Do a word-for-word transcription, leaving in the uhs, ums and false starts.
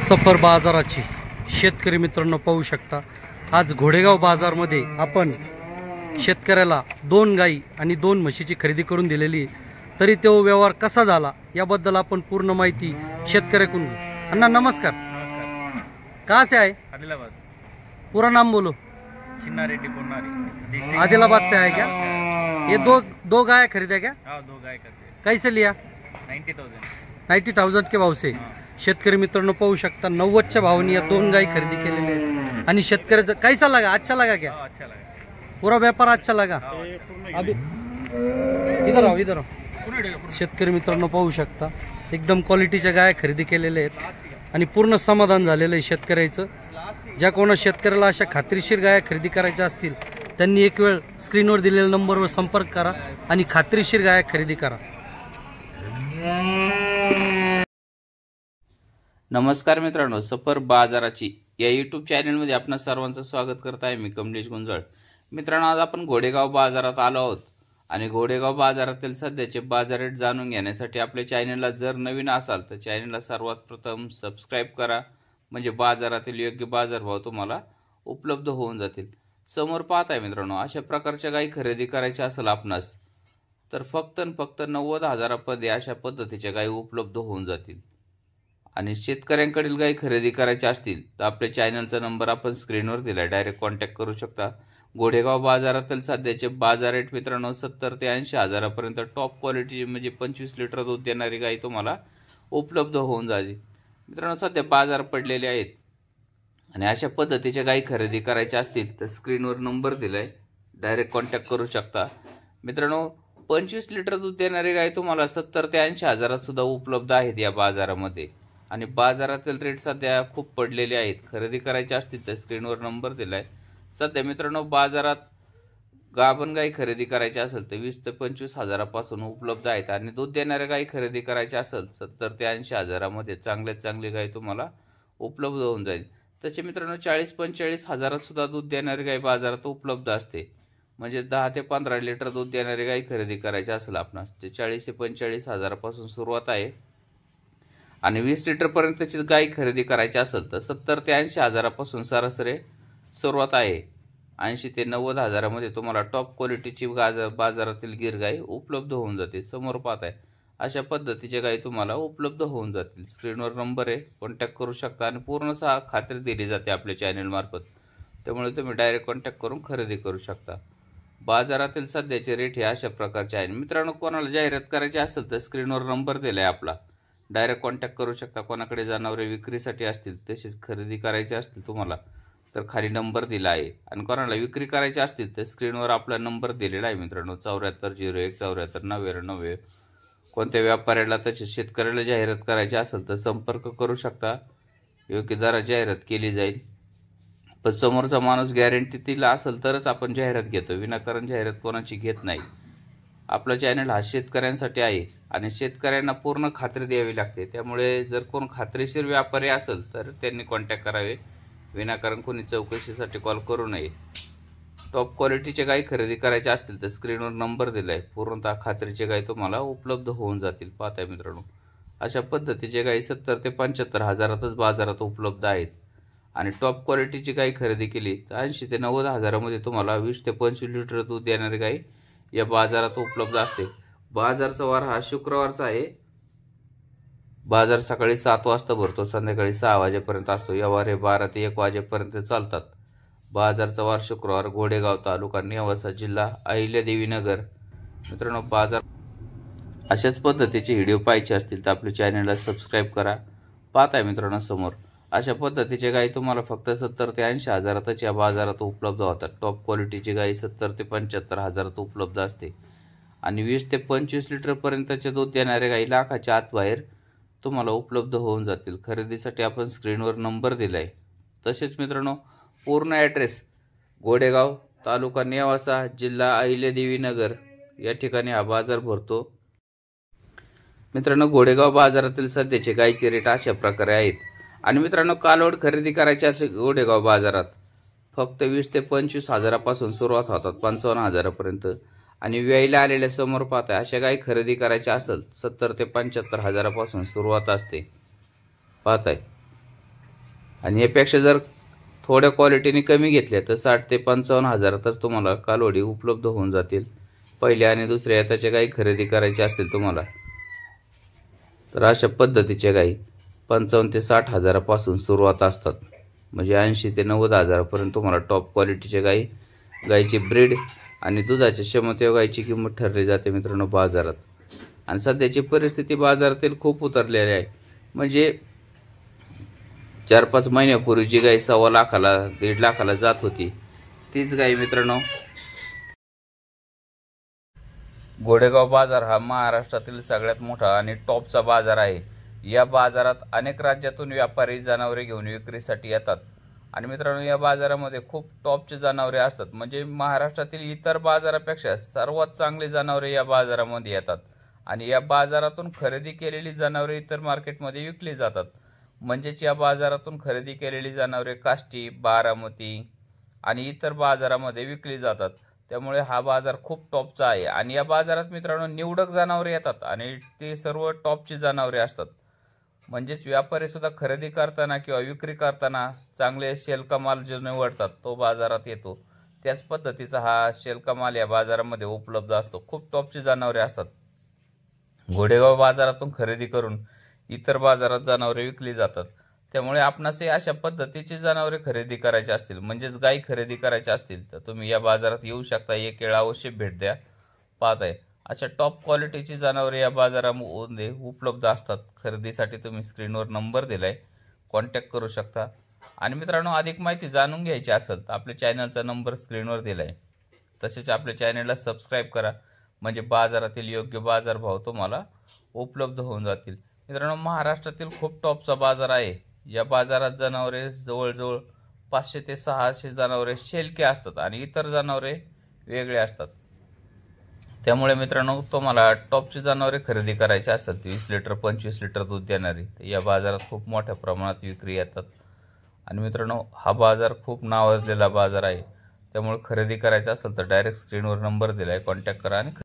सफर बाजाराची शेतकरी मित्रांनो पाहू शकता। आज घोडेगाव बाजारमध्ये आपण शेतकऱ्याला दोन गाई आणि दोन म्हशीची खरेदी करून दिलेली, तरी तो व्यवहार कसा झाला याबद्दल आपण पूर्ण माहिती शेतकऱ्याकडून घेऊ। अन्ना नमस्कार। नमस्कार। कहाँ से आए? आदिलाबाद। पूरा नाम बोलो। चिन्ना रेड्डी पोन्नारी। आदिलाबाद से आए क्या? ये दो दो गाय खरीदे क्या? हाँ, दो गाय करते। कैसे लिया? नाइन्टी थाउजेंड नाइन्टी थाउजंड के भाव से। शेतकरी मित्रांनो पाहू शकता नव्वदच्या भावाने या दोन गाय खरेदी केलेले आहेत। आणि शेतकऱ्याचा कैसा लगा? अच्छा लगा क्या? हाँ, अच्छा लगा। पूरा व्यापार अच्छा लगा। अभी इधर आओ, इधर आओ। शेतकरी मित्रांनो पाहू शकता एकदम क्वालिटीच्या गाय खरेदी केलेले आहेत आणि पूर्ण समाधान झालेलं आहे शेतकऱ्याचं। ज्या कोणा शेतकऱ्याला अशा खात्रीशीर गाय खरेदी करायच्या असतील त्यांनी एक वेळ स्क्रीनवर दिलेल्या नंबरवर संपर्क करा आणि खात्रीशीर गाय खरेदी करा। नमस्कार मित्रांनो, सफर बाजाराची या यूट्यूब चॅनलमध्ये आपणा सर्वांचं स्वागत करत आहे। मी कमलेश गुंजाळ। मित्रांनो, आज आपण घोडेगाव बाजारात आलो आहोत आणि घोडेगाव बाजारातील सध्याचे बाजार रेट जाणून घेण्यासाठी आपल्या चॅनलला जर नवीन असाल तर चॅनलला सर्वात प्रथम सबस्क्राइब करा, म्हणजे बाजारातील योग्य बाजारभाव तुम्हाला उपलब्ध होऊन जातील। समोर पाहत आहे मित्रांनो, अशा प्रकारच्या गाई खरेदी करायच्या असेल आपणास तर फक्त फक्त नव्वद हजारामध्ये अशा पद्धतीच्या गाई उपलब्ध होऊन जातील। आणि शेतकऱ्यांकडील गाई खरेदी करायच्या असतील तर आपल्या चॅनलचा नंबर आपण स्क्रीनवर दिलाय, डायरेक्ट कॉन्टॅक्ट करू शकता। घोडेगाव बाजारातील सध्याचे बाजार रेट मित्रांनो सत्तर ते ऐंशी हजारापर्यंत टॉप क्वालिटी म्हणजे पंचवीस लिटर दूध देणारी गाई तुम्हाला उपलब्ध होऊन जाईल। मित्रांनो, सध्या बाजार पडलेले आहेत आणि अशा पद्धतीच्या गाई खरेदी करायच्या असतील तर स्क्रीनवर नंबर दिलाय, डायरेक्ट कॉन्टॅक्ट करू शकता। मित्रांनो, पंचवीस लिटर दूध देणारी गाय तुम्हाला सत्तर ते ऐंशी हजारात सुद्धा उपलब्ध आहेत या बाजारामध्ये। आणि बाजारातील रेट सध्या खूप पडलेले आहेत। खरेदी करायचे असतील तर स्क्रीनवर नंबर दिलाय। सध्या मित्रांनो बाजारात गाभण गाई खरेदी करायची असेल तर वीस ते पंचवीस हजारापासून उपलब्ध आहेत आणि दूध देणाऱ्या गाई खरेदी करायची असेल सत्तर ते ऐंशी हजारामध्ये चांगल्यात चांगली गाय तुम्हाला उपलब्ध होऊन जाईल। तसे मित्रांनो चाळीस पंचेचाळीस हजारात सुद्धा दूध देणारी गाय बाजारात उपलब्ध असते, म्हणजे दहा ते पंधरा लिटर दूध देणारी गाय खरेदी करायची असेल आपणास ते चाळीस ते पंचेचाळीस हजारापासून सुरुवात आहे। आणि वीस लिटर पर्यंतची गाय खरेदी करायची असेल तर सत्तर ते ऐंशी हजारापासून सरासरी सुरुवात आहे। ऐंशी ते नव्वद हजारामध्ये तुम्हाला टॉप क्वालिटीची बाजारातील गिर गाय उपलब्ध होऊन जाते। समोर पाहत आहे अशा पद्धतीचे गाय तुम्हाला उपलब्ध होऊन जातील। स्क्रीनवर नंबर आहे, कॉन्टॅक्ट करू शकता आणि पूर्ण खात्री दिली जाते आपल्या चॅनल मार्फत, त्यामुळे तुम्ही डायरेक्ट कॉन्टॅक्ट करून खरेदी करू शकता। बाजारातील सध्याचे रेट हे अशा प्रकारचे आहे। मित्रांनो, कोणाला जाहिरात करायची असेल तर स्क्रीनवर नंबर दिलाय आपला, डायरेक्ट कॉन्टॅक्ट करू शकता। कोणाकडे जनावरे विक्रीसाठी असतील तसेच खरेदी करायची असतील तुम्हाला तर खाली नंबर दिला आहे। आणि कोणाला विक्री करायची असतील तर स्क्रीनवर आपला नंबर दिलेला आहे मित्रांनो, चौऱ्याहत्तर झिरो एक चौऱ्याहत्तर नव्याण्णव नव्वे। कोणत्या व्यापाऱ्याला तसेच शेतकऱ्याला जाहिरात करायची असेल तर संपर्क करू शकता, योग्य दरात जाहिरात केली जाईल। पण समोरचा माणूस गॅरंटी दिला असेल तरच आपण जाहिरात घेतो, विनाकारण जाहिरात कोणाची घेत नाही। आपला चॅनल हा शेतकऱ्यांसाठी आहे आणि शेतकऱ्यांना पूर्ण खात्री द्यावी लागते, त्यामुळे जर कोण खात्रीशीर व्यापारी असेल तर त्यांनी कॉन्टॅक्ट करावे, विनाकारण कोणी चौकशीसाठी कॉल करू नये। टॉप क्वालिटीचे गाय खरेदी करायचे असतील तर स्क्रीनवर नंबर दिलाय, पूर्णतः खात्रीचे गाय तुम्हाला उपलब्ध होऊन जातील। पाहताय मित्रांनो, अशा पद्धतीचे गाय सत्तर ते पंच्याहत्तर हजारातच बाजारात उपलब्ध आहेत। आणि टॉप क्वालिटीची गाय खरेदी केली तर ऐंशी ते नव्वद हजारामध्ये तुम्हाला वीस ते पंचवीस लिटर दूध देणारी गाय या बाजारात उपलब्ध असते। बाजारचा वार हा शुक्रवारचा आहे। बाजार सकाळी सात वाजता भरतो, संध्याकाळी सहा वाजेपर्यंत असतो। व्यवहार हे बारा ते एक वाजेपर्यंत चालतात। बाजारचा वार शुक्रवार, घोडेगाव तालुका नेवासा, जिल्हा अहिल्यादेवी नगर। मित्रांनो, बाजार अशाच पद्धतीचे व्हिडिओ पाहायचे असतील तर आपल्या चॅनलला सबस्क्राइब करा। पाहताय मित्रांनो, समोर अशा पद्धतीचे गाय तुम्हाला फक्त सत्तर ते ऐंशी हजारातच या बाजारात उपलब्ध होतात। टॉप क्वालिटीची गाय सत्तर ते पंच्याहत्तर हजारात उपलब्ध असते आणि वीस ते पंचवीस लिटर पर्यंतचे दूध देणारे गाई लाखाच्या आत बाहेर तुम्हाला उपलब्ध होऊन जातील। खरेदीसाठी आपण स्क्रीनवर नंबर दिलाय। तसेच मित्रांनो, पूर्ण ॲड्रेस घोडेगाव तालुका नेवासा, जिल्हा अहिल्यादेवी नगर या ठिकाणी हा बाजार भरतो। मित्रांनो, घोडेगाव बाजारातील सध्याचे गायचे रेट अशा प्रकारे आहेत। आणि मित्रांनो, कालवड खरेदी करायची असेल घोडेगाव बाजारात फक्त वीस ते पंचवीस हजारापासून सुरुवात होतात पंचावन्न हजारापर्यंत। आणि व्यायला आलेल्या समोर पाहताय अशा गाय खरेदी करायच्या असेल सत्तर ते पंच्याहत्तर हजारापासून सुरुवात असते। पाहताय आणि यापेक्षा जर थोड्या क्वालिटीने कमी घेतल्या तर साठ ते पंचावन्न हजार तर तुम्हाला कालवडी उपलब्ध होऊन जातील. पहिल्या आणि दुसऱ्या याच्याच्या गाई खरेदी करायची असतील तुम्हाला तर अशा पद्धतीच्या गाई पंचावन्न ते साठ हजारापासून सुरुवात असतात. म्हणजे ऐंशी ते नव्वद हजारापर्यंत तुम्हाला टॉप क्वालिटीच्या गाई, गाईची ब्रीड आणि दुधाच्या क्षमतेवर गाईची किंमत ठरली जाते मित्रांनो बाजारात. आणि सध्याची परिस्थिती बाजारातील खूप उतरलेली आहे. म्हणजे चार पाच महिन्यापूर्वी गाई सव्वा लाखाला दीड लाखाला जात होती तीच गाई मित्रांनो. घोडेगाव बाजार हा महाराष्ट्रातील सगळ्यात मोठा आणि टॉपचा बाजार आहे. या बाजारात अनेक राज्यातून व्यापारी जनावरे घेऊन विक्रीसाठी येतात. आणि मित्रांनो या बाजारामध्ये खूप टॉपचे जनावरे असतात. म्हणजे महाराष्ट्रातील इतर बाजारापेक्षा सर्वात चांगली जनावरे या बाजारामध्ये येतात. आणि या बाजारातून खरेदी केलेली जनावरे इतर मार्केटमध्ये विकली जातात. म्हणजेच या बाजारातून खरेदी केलेली जनावरे काष्टी, बारामती आणि इतर बाजारामध्ये विकली जातात. त्यामुळे हा बाजार खूप टॉपचा आहे. आणि या बाजारात मित्रांनो निवडक जनावरे येतात आणि ते सर्व टॉपची जनावरे असतात. म्हणजेच व्यापारी सुद्धा खरेदी करताना किंवा विक्री करताना चांगले शेलका माल जो निवडतात तो बाजारात येतो. त्याच पद्धतीचा हा शेलका माल या बाजारामध्ये उपलब्ध असतो. खूप टॉपची जनावरे असतात. घोडेगाव बाजारातून खरेदी करून इतर बाजारात जनावरे विकली जातात. त्यामुळे आपणासही अशा पद्धतीची जनावरे खरेदी करायची असतील म्हणजेच गाई खरेदी करायची असतील तर तुम्ही या बाजारात येऊ शकता. एक वेळा अवश्य भेट द्या. पाहत आहे अशा टॉप क्वालिटीची जनावरे या बाजारामध्ये उपलब्ध असतात. खरेदीसाठी तुम्ही स्क्रीनवर नंबर दिलाय, कॉन्टॅक्ट करू शकता. आणि मित्रांनो अधिक माहिती जाणून घ्यायची असेल तर आपल्या चॅनलचा नंबर स्क्रीनवर दिलाय. तसेच आपल्या चॅनलला सबस्क्राईब करा म्हणजे बाजारातील योग्य बाजारभाव तुम्हाला उपलब्ध होऊन जातील. मित्रांनो महाराष्ट्रातील खूप टॉपचा बाजार आहे. या बाजारात जनावरे जवळजवळ पाचशे ते सहाशे जनावरे शेलके असतात आणि इतर जनावरे वेगळे असतात. त्यामुळे मित्रांनो तुम्हाला टॉपची जनावरे खरेदी करायची असेल तर वीस लिटर पंचवीस लिटर दूध देणारी या बाजारात खूप मोठ्या प्रमाणात विक्री येतात. आणि मित्रांनो हा बाजार खूप नावाजलेला बाजार आहे. त्यामुळे खरेदी करायचं असेल तर डायरेक्ट स्क्रीनवर नंबर दिलाय, कॉन्टॅक्ट करा आणि